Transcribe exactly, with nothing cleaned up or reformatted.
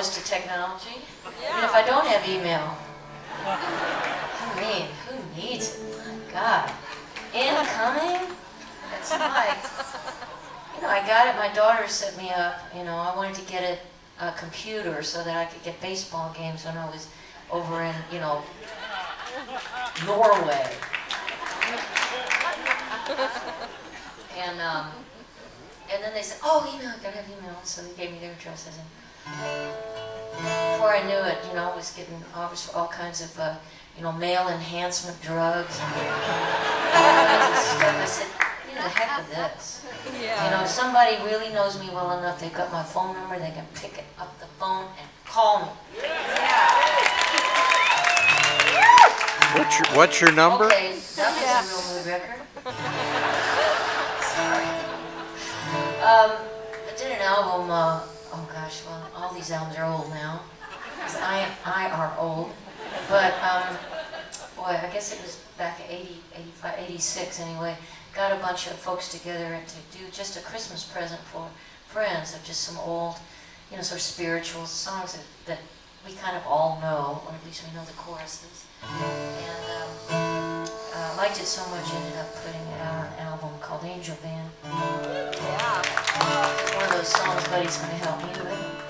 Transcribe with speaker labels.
Speaker 1: exposed to technology. Yeah. And if I don't have email, I mean, who needs it? My God. Incoming? It's like, you know, I got it. My daughter set me up. You know, I wanted to get a, a computer so that I could get baseball games when I was over in, you know, Norway. And um, and then they said, oh, email, I gotta have email. So they gave me their addresses. And before I knew it, you know, I was getting offers for all kinds of, uh, you know, male enhancement drugs and all kinds of stuff. I said, you know, the heck with this. Yeah. You know, if somebody really knows me well enough, they've got my phone number, they can pick it up the phone and call me. Yeah.
Speaker 2: What's your, what's your number?
Speaker 1: Okay, that was yeah. a real mood record. Sorry. Um, I did an album, uh, oh gosh, well, all these albums are old now. Because I, I are old. But, um, boy, I guess it was back in eighty, eighty-five, eighty-six anyway. Got a bunch of folks together to do just a Christmas present for friends of just some old, you know, sort of spiritual songs that, that we kind of all know, or at least we know the choruses. And um, I liked it so much, ended up putting it out on an album called Angel Band. Yeah. One of those songs Buddy's going to help me with.